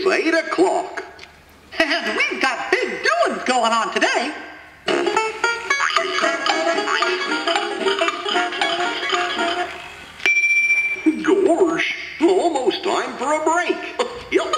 8 o'clock. And we've got big doings going on today. Gosh, almost time for a break. Yup.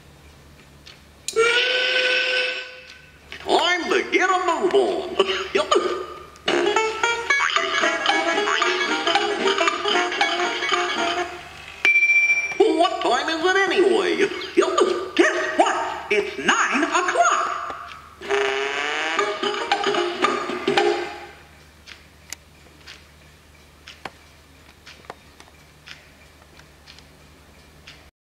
Time to get a move on. Yup.